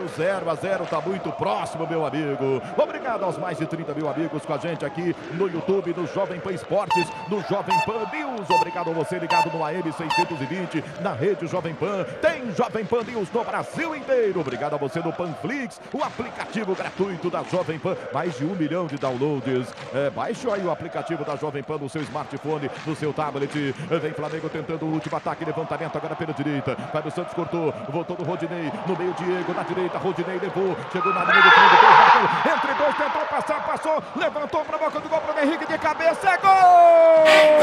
O 0-0 tá muito próximo, meu amigo. Obrigado aos mais de 30 mil amigos com a gente aqui no YouTube, no Jovem Pan Esportes, no Jovem Pan News. Obrigado a você ligado no AM 620, na rede Jovem Pan. Tem Jovem Pan News no Brasil inteiro. Obrigado a você no Panflix, o aplicativo gratuito da Jovem Pan. Mais de 1 milhão de downloads. Baixe aí o aplicativo da Jovem Pan no seu smartphone, no seu tablet. Vem Flamengo tentando o último ataque, levantamento agora pela direita. Fábio Santos cortou, voltou do Rodinei, no meio Diego, na direita, Rodinei levou, chegou na linha do fundo, dois bateu, entre dois, tentou passar, passou, levantou para a boca do gol para o Henrique de cabeça, é gol! É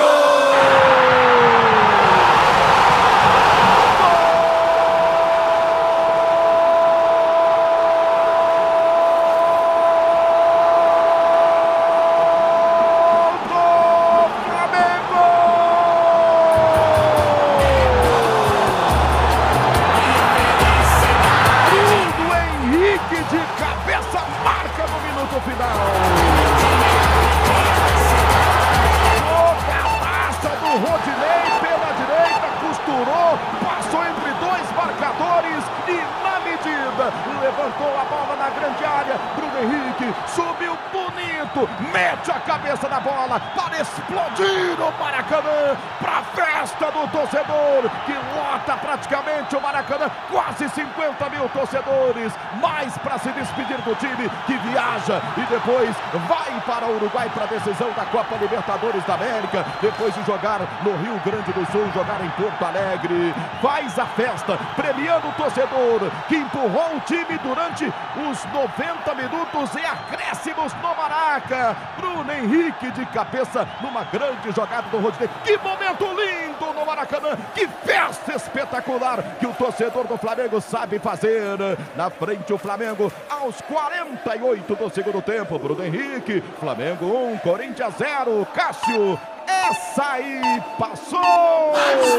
levantou a bola na grande área, Bruno Henrique subiu bonito, mete a cabeça na bola para explodir o Maracanã, para a festa do torcedor que lota praticamente o Maracanã, quase 50 mil torcedores, mais para se despedir do time que viaja e depois vai para o Uruguai para a decisão da Copa Libertadores da América, depois de jogar no Rio Grande do Sul, jogar em Porto Alegre, faz a festa, premiando o torcedor que empurrou o time durante os 90 minutos e acréscimos no Maraca. Bruno Henrique de cabeça numa grande jogada do Rodinei. Que momento lindo no Maracanã, que festa espetacular que o torcedor do Flamengo sabe fazer. Na frente o Flamengo aos 48 do segundo tempo. Bruno Henrique, Flamengo 1, Corinthians 0. Cássio, essa aí passou!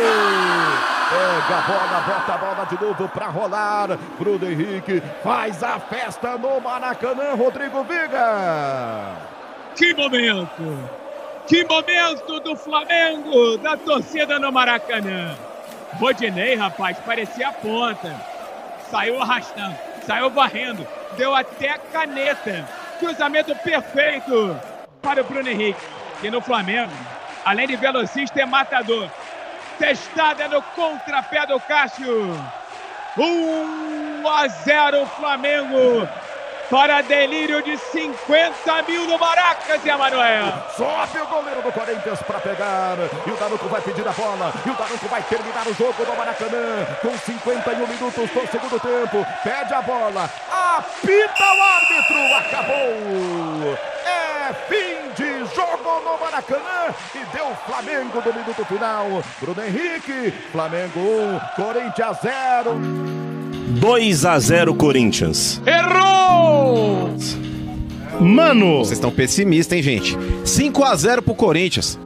Pega a bola, bota a bola de novo para rolar. Bruno Henrique faz a festa no Maracanã. Rodrigo Viga. Que momento! Que momento do Flamengo, da torcida no Maracanã. Rodinei, rapaz, parecia a ponta. Saiu arrastando, saiu varrendo, deu até caneta. Cruzamento perfeito para o Bruno Henrique, que no Flamengo, além de velocista, é matador. Testada no contrapé do Cássio. 1-0 Flamengo. Para delírio de 50 mil no Maraca, Zé Manuel. Sobe o goleiro do Corinthians para pegar. E o Danuco vai pedir a bola. E o Danuco vai terminar o jogo do Maracanã. Com 51 minutos do segundo tempo. Pede a bola. Apita o árbitro. Acabou. É fim de jogo no Maracanã. E deu Flamengo no minuto final. Bruno Henrique. Flamengo 1, Corinthians 0. 2-0 Corinthians. Errou! Mano! Vocês estão pessimistas, hein, gente? 5-0 pro Corinthians.